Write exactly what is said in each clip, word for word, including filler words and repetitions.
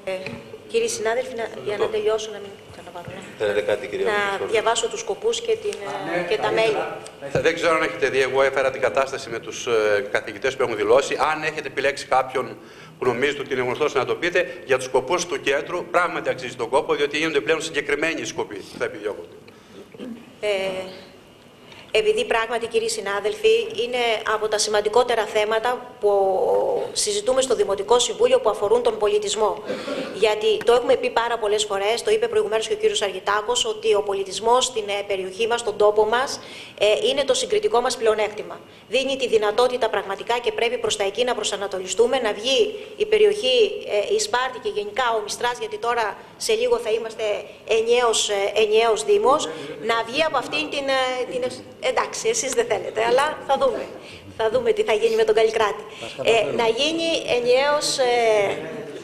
Ε, κύριοι συνάδελφοι, να, για να τελειώσω, να μην ξαναβάρω. Θέλετε κάτι, κυρία Να Μητσόλου? διαβάσω τους σκοπούς και, την, ναι, και τα μέλη. Δεν ξέρω αν έχετε δει, εγώ έφερα την κατάσταση με τους ε, καθηγητές που έχουν δηλώσει. Αν έχετε επιλέξει κάποιον που νομίζετε ότι είναι γνωστός να το πείτε, για τους σκοπούς του κέντρου, πράγματι αξίζει τον κόπο, διότι γίνονται πλέον συγκεκριμένοι σκοποί που θα επιδιώκονται. Ε, επειδή πράγματι, κύριοι συνάδελφοι, είναι από τα σημαντικότερα θέματα που συζητούμε στο Δημοτικό Συμβούλιο που αφορούν τον πολιτισμό. Γιατί το έχουμε πει πάρα πολλές φορές, το είπε προηγουμένως και ο κύριος Αργιτάκος, ότι ο πολιτισμός στην περιοχή μας, στον τόπο μας, είναι το συγκριτικό μας πλεονέκτημα. Δίνει τη δυνατότητα πραγματικά και πρέπει προς τα εκεί να προσανατολιστούμε, να βγει η περιοχή, η Σπάρτη και γενικά ο Μιστράς, γιατί τώρα σε λίγο θα είμαστε ενιαίος, ενιαίος Δήμος, να βγει από αυτήν την, την εντάξει, εσείς δεν θέλετε, αλλά θα δούμε. Θα δούμε τι θα γίνει με τον Καλλικράτη. Ε, να γίνει ενιαίος... Ε,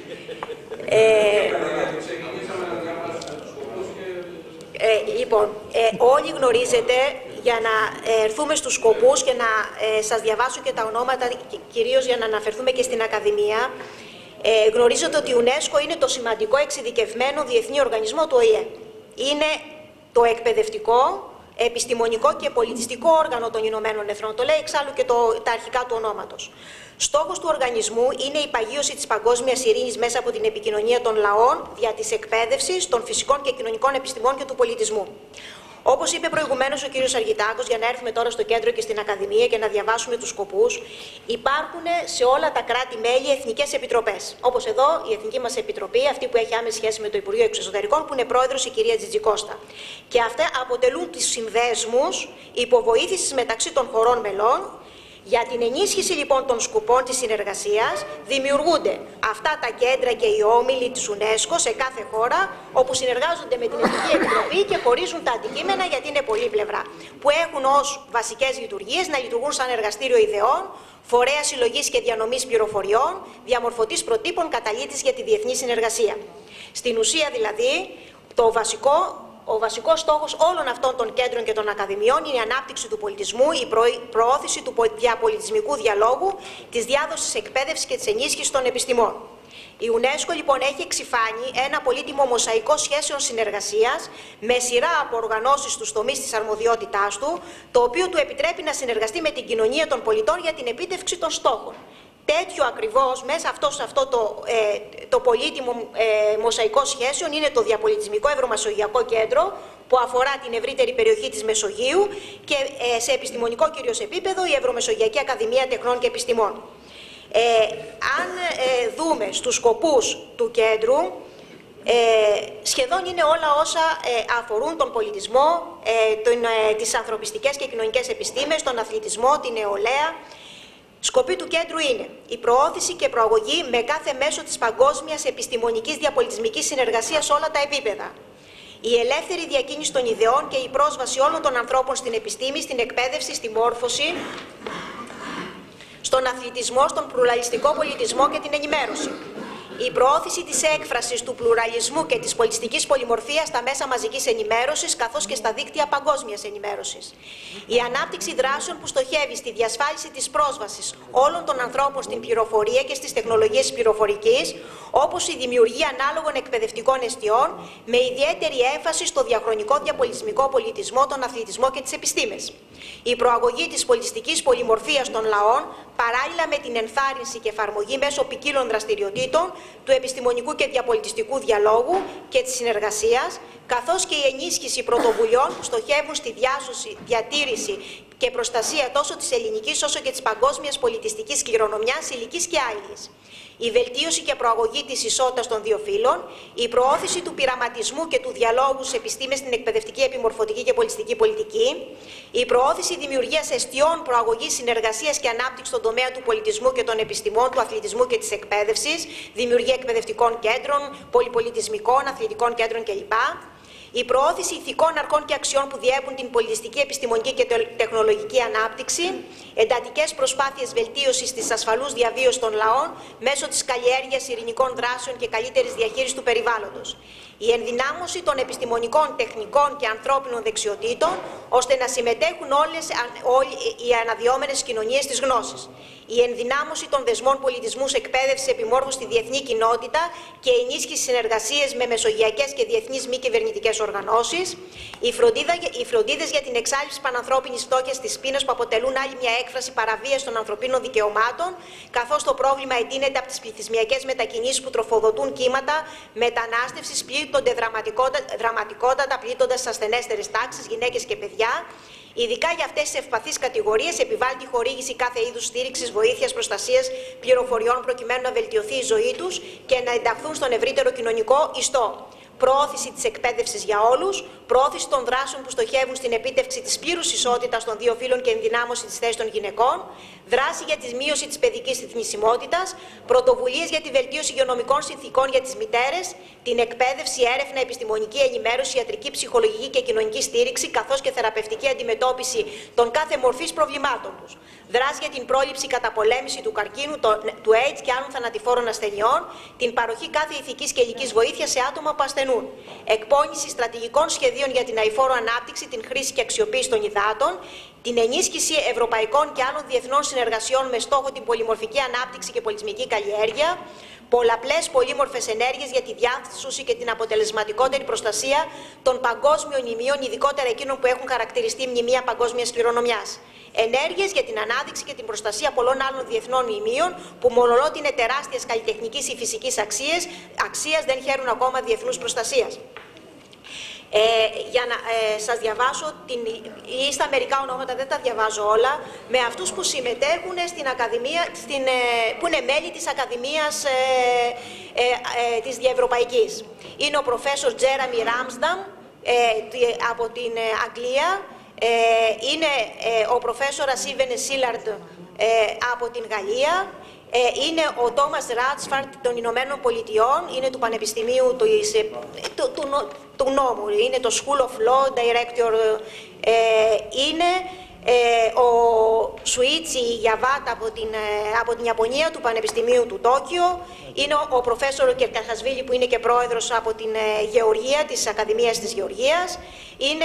ε, ε, λοιπόν, ε, όλοι γνωρίζετε, για να έρθουμε στους σκοπούς και να ε, σας διαβάσω και τα ονόματα, κυρίως για να αναφερθούμε και στην Ακαδημία, ε, γνωρίζετε ότι η UNESCO είναι το σημαντικό εξειδικευμένο διεθνή οργανισμό του Ο Η Ε. Είναι το εκπαιδευτικό, επιστημονικό και πολιτιστικό όργανο των Ηνωμένων Εθνών. Το λέει εξάλλου και το, τα αρχικά του ονόματος. Στόχος του οργανισμού είναι η παγίωση της παγκόσμιας ειρήνης μέσα από την επικοινωνία των λαών, δια της εκπαίδευσης, των φυσικών και κοινωνικών επιστημών και του πολιτισμού. Όπως είπε προηγουμένως ο κύριος Αργιτάκος, για να έρθουμε τώρα στο κέντρο και στην Ακαδημία και να διαβάσουμε τους σκοπούς, υπάρχουν σε όλα τα κράτη-μέλη εθνικές επιτροπές. Όπως εδώ η Εθνική μας Επιτροπή, αυτή που έχει άμεση σχέση με το Υπουργείο Εξωτερικών, που είναι πρόεδρος η κυρία Τζιτζικώστα. Και αυτά αποτελούν τις συνδέσμους υποβοήθησης μεταξύ των χωρών μελών. Για την ενίσχυση λοιπόν των σκοπών της συνεργασίας δημιουργούνται αυτά τα κέντρα και οι όμιλοι της UNESCO σε κάθε χώρα, όπου συνεργάζονται με την Εθνική Επιτροπή και χωρίζουν τα αντικείμενα, γιατί είναι πολλή πλευρά, που έχουν ως βασικές λειτουργίες να λειτουργούν σαν εργαστήριο ιδεών, φορέα συλλογής και διανομής πληροφοριών, διαμορφωτής προτύπων, καταλήτης για τη διεθνή συνεργασία. Στην ουσία δηλαδή, το βασικό... Ο βασικός στόχος όλων αυτών των κέντρων και των ακαδημιών είναι η ανάπτυξη του πολιτισμού, η προώθηση του διαπολιτισμικού διαλόγου, της διάδοσης εκπαίδευσης και της ενίσχυσης των επιστημών. Η UNESCO λοιπόν έχει εξυφάνει ένα πολύτιμο μοσαϊκό σχέσεων συνεργασίας με σειρά από οργανώσεις στους τομείς της αρμοδιότητάς του, το οποίο του επιτρέπει να συνεργαστεί με την κοινωνία των πολιτών για την επίτευξη των στόχων. Τέτοιο ακριβώς μέσα αυτό, σε αυτό το, ε, το πολύτιμο ε, μοσαϊκό σχέσεων είναι το Διαπολιτισμικό Ευρωμεσογειακό Κέντρο, που αφορά την ευρύτερη περιοχή της Μεσογείου και ε, σε επιστημονικό κυρίως επίπεδο η Ευρωμεσογειακή Ακαδημία Τεχνών και Επιστημών. Ε, αν ε, δούμε στους σκοπούς του κέντρου, ε, σχεδόν είναι όλα όσα ε, αφορούν τον πολιτισμό, ε, τον, ε, τις ανθρωπιστικές και κοινωνικές επιστήμες, τον αθλητισμό, την νεολαία. Σκοπή του κέντρου είναι η προώθηση και προαγωγή με κάθε μέσο της παγκόσμιας επιστημονικής διαπολιτισμικής συνεργασίας σε όλα τα επίπεδα. Η ελεύθερη διακίνηση των ιδεών και η πρόσβαση όλων των ανθρώπων στην επιστήμη, στην εκπαίδευση, στη μόρφωση, στον αθλητισμό, στον πλουραλιστικό πολιτισμό και την ενημέρωση. Η προώθηση της έκφρασης του πλουραλισμού και της πολιτιστικής πολυμορφίας στα μέσα μαζικής ενημέρωσης, καθώς και στα δίκτυα παγκόσμιας ενημέρωσης. Η ανάπτυξη δράσεων που στοχεύει στη διασφάλιση της πρόσβασης όλων των ανθρώπων στην πληροφορία και στις τεχνολογίες πληροφορικής, όπως η δημιουργία ανάλογων εκπαιδευτικών εστιών, με ιδιαίτερη έμφαση στο διαχρονικό διαπολιτισμικό πολιτισμό, τον αθλητισμό και τις επιστήμες. Η προαγωγή της πολιτιστικής πολυμορφίας των λαών, παράλληλα με την ενθάρρυνση και εφαρμογή μέσω ποικίλων δραστηριοτήτων του επιστημονικού και διαπολιτιστικού διαλόγου και της συνεργασίας, καθώς και η ενίσχυση πρωτοβουλειών που στοχεύουν στη διάσωση, διατήρηση και προστασία τόσο της ελληνικής όσο και της παγκόσμιας πολιτιστικής κληρονομιάς ηλικής και άειλης. Η βελτίωση και προαγωγή της ισότητας των δύο φύλων, η προώθηση του πειραματισμού και του διαλόγου σε επιστήμες στην εκπαιδευτική, επιμορφωτική και πολιτιστική πολιτική, η προώθηση δημιουργίας εστιών προαγωγής συνεργασίας και ανάπτυξη στον τομέα του πολιτισμού και των επιστημών, του αθλητισμού και της εκπαίδευσης, δημιουργία εκπαιδευτικών κέντρων, πολυπολιτισμικών, αθλητικών κέντρων κλπ. Η προώθηση ηθικών αρχών και αξιών που διέπουν την πολιτιστική, επιστημονική και τεχνολογική ανάπτυξη, εντατικές προσπάθειες βελτίωσης της ασφαλούς διαβίωσης των λαών μέσω της καλλιέργειας ειρηνικών δράσεων και καλύτερης διαχείρισης του περιβάλλοντος. Η ενδυνάμωση των επιστημονικών, τεχνικών και ανθρώπινων δεξιοτήτων, ώστε να συμμετέχουν όλες οι αναδυόμενες κοινωνίες της γνώσης. Η ενδυνάμωση των δεσμών πολιτισμού, εκπαίδευσης, επιμόρφωσης στη διεθνή κοινότητα και ενίσχυση συνεργασίες με μεσογειακές και διεθνείς μη κυβερνητικές οργανώσεις. Οι, οι φροντίδες για την εξάλληψη πανανθρώπινης φτώχειας της πείνας, που αποτελούν άλλη μια έκφραση παραβίασης των ανθρωπίνων δικαιωμάτων, καθώς το πρόβλημα εντείνεται από τις πληθυσμιακές μετακινήσεις που τροφοδοτούν κύματα μετανάστευσης, πλήττονται δραματικότατα, πλήττοντας τις ασθενέστερες τάξεις, γυναίκες και παιδιά. Ειδικά για αυτές τις ευπαθείς κατηγορίες επιβάλλει τη χορήγηση κάθε είδους στήριξης, βοήθειας, προστασίας, πληροφοριών προκειμένου να βελτιωθεί η ζωή τους και να ενταχθούν στον ευρύτερο κοινωνικό ιστό. Προώθηση της εκπαίδευσης για όλους, προώθηση των δράσεων που στοχεύουν στην επίτευξη της πλήρους ισότητας των δύο φύλων και ενδυνάμωση της θέσης των γυναικών, δράση για τη μείωση της παιδικής θνησιμότητας, πρωτοβουλίες για τη βελτίωση υγειονομικών συνθηκών για τις μητέρες, την εκπαίδευση, έρευνα, επιστημονική ενημέρωση, ιατρική, ψυχολογική και κοινωνική στήριξη, καθώς και θεραπευτική αντιμετώπιση των κάθε μορφής προβλημάτων τους. Δράση για την πρόληψη, καταπολέμηση του καρκίνου, του έιτς και άλλων θανατηφόρων ασθενειών, την παροχή κάθε ηθικής και υλικής βοήθειας σε άτομα που ασθενούν. Εκπόνηση στρατηγικών σχεδίων για την αειφόρο ανάπτυξη, την χρήση και αξιοποίηση των υδάτων, την ενίσχυση ευρωπαϊκών και άλλων διεθνών συνεργασιών με στόχο την πολυμορφική ανάπτυξη και πολιτισμική καλλιέργεια, πολλαπλές πολύμορφες ενέργειες για τη διάσωση και την αποτελεσματικότερη προστασία των παγκόσμιων μνημείων, ειδικότερα εκείνων που έχουν χαρακτηριστεί μνημεία παγκόσμιας κληρονομιάς. Ενέργειες για την ανάδειξη και την προστασία πολλών άλλων διεθνών μνημείων που μολονότι είναι τεράστιες καλλιτεχνικής ή φυσικής αξίας, αξίας δεν χαίρουν ακόμα διεθνούς προστασίας. Ε, για να ε, σας διαβάσω, την, ή στα μερικά ονόματα, δεν τα διαβάζω όλα, με αυτούς που συμμετέχουν στην Ακαδημία, στην, ε, που είναι μέλη της Ακαδημίας ε, ε, ε, της Διευρωπαϊκής. Είναι ο προφέσορ Τζέραμι Ράμσνταμ ε, από την ε, Αγγλία, ε, είναι ε, ο προφέσορας Ήβεν Σίλαρντ ε, από την Γαλλία, Ε, είναι ο Τόμας Ράτσφαρτ των Ηνωμένων Πολιτειών, είναι του Πανεπιστημίου του, του, του, του νόμου, είναι το School of Law Director, ε, είναι ε, ο Σουίτσι Γιαβάτα από την, από την Ιαπωνία, του Πανεπιστημίου του Τόκιο, είναι ο, ο προφέσορο Κερκαχασβίλη που είναι και πρόεδρος από την Γεωργία, της Ακαδημίας της Γεωργίας, είναι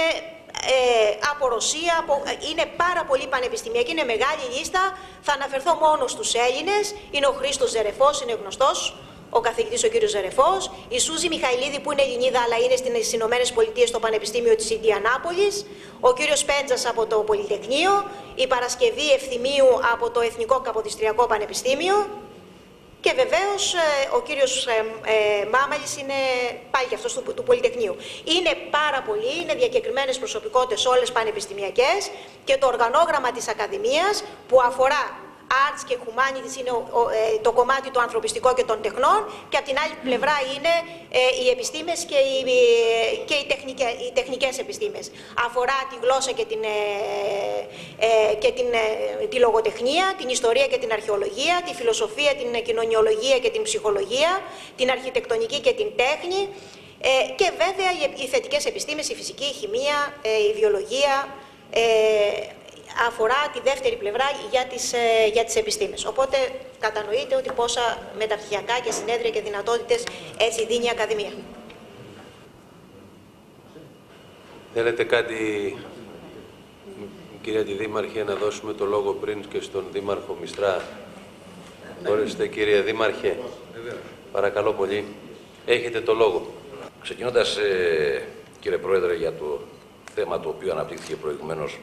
Ε, από Ρωσία, από, είναι πάρα πολύ πανεπιστημιακή, είναι μεγάλη λίστα. Θα αναφερθώ μόνο στους Έλληνες. Είναι ο Χρήστος Ζερεφός, είναι γνωστός, ο καθηγητής ο κύριος Ζερεφός. Η Σούζη Μιχαηλίδη που είναι Ελληνίδα αλλά είναι στις Ηνωμένες Πολιτείες στο Πανεπιστήμιο της Ινδιανάπολης. Ο κύριος Πέντζας από το Πολυτεχνείο. Η Παρασκευή Ευθυμίου από το Εθνικό Καποδιστριακό Πανεπιστήμιο. Και βεβαίως ο κύριος ε, ε, Μάμαλης είναι πάλι και αυτός του, του Πολυτεχνείου. Είναι πάρα πολλοί, είναι διακεκριμένες προσωπικότητες όλες πανεπιστημιακές και το οργανόγραμμα της Ακαδημίας που αφορά Arts και Humanities είναι ο, ο, ε, το κομμάτι το ανθρωπιστικό και των τεχνών και από την άλλη πλευρά είναι ε, οι επιστήμες και, οι, και οι, τεχνικές, οι τεχνικές επιστήμες. Αφορά τη γλώσσα και, την, ε, ε, και την, ε, τη λογοτεχνία, την ιστορία και την αρχαιολογία, τη φιλοσοφία, την κοινωνιολογία και την ψυχολογία, την αρχιτεκτονική και την τέχνη ε, και βέβαια οι, οι θετικές επιστήμες, η φυσική, η χημεία, ε, η βιολογία, ε, αφορά τη δεύτερη πλευρά για τις, ε, για τις επιστήμες. Οπότε κατανοείτε ότι πόσα μεταπτυχιακά και συνέδρια και δυνατότητες έτσι δίνει η Ακαδημία. Θέλετε κάτι, κυρία τη Δήμαρχε, να δώσουμε το λόγο πριν και στον Δήμαρχο Μιστρά? Ορίστε, κύριε Δήμαρχε, παρακαλώ πολύ, έχετε το λόγο. Ξεκινώντας, ε, κύριε Πρόεδρε, για το θέμα το οποίο αναπτύχθηκε προηγουμένως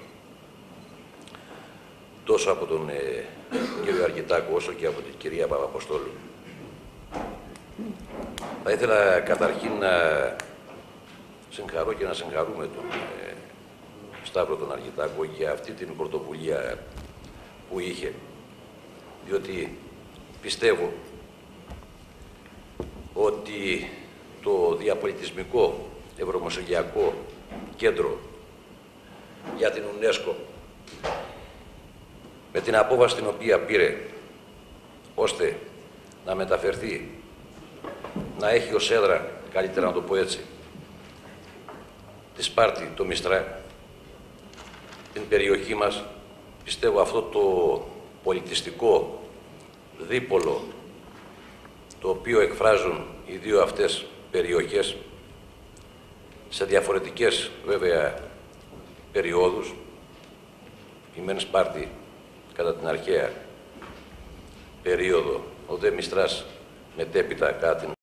τόσο από τον ε, κύριο Αργητάκο όσο και από την κυρία Παπαποστόλου. Θα ήθελα καταρχήν να συγχαρώ και να συγχαρούμε τον ε, Σταύρο τον Αργητάκο για αυτή την πρωτοβουλία που είχε, διότι πιστεύω ότι το διαπολιτισμικό ευρωμεσογειακό κέντρο για την UNESCO, με την απόβαση την οποία πήρε ώστε να μεταφερθεί, να έχει ως έδρα, καλύτερα να το πω έτσι, τη Σπάρτη, το Μιστρά, την περιοχή μας. Πιστεύω αυτό το πολιτιστικό δίπολο το οποίο εκφράζουν οι δύο αυτές περιοχές σε διαφορετικές βέβαια περιόδους. Η μεν Σπάρτη κατά την αρχαία περίοδο, ο δε Μιστράς μετέπειτα κατά την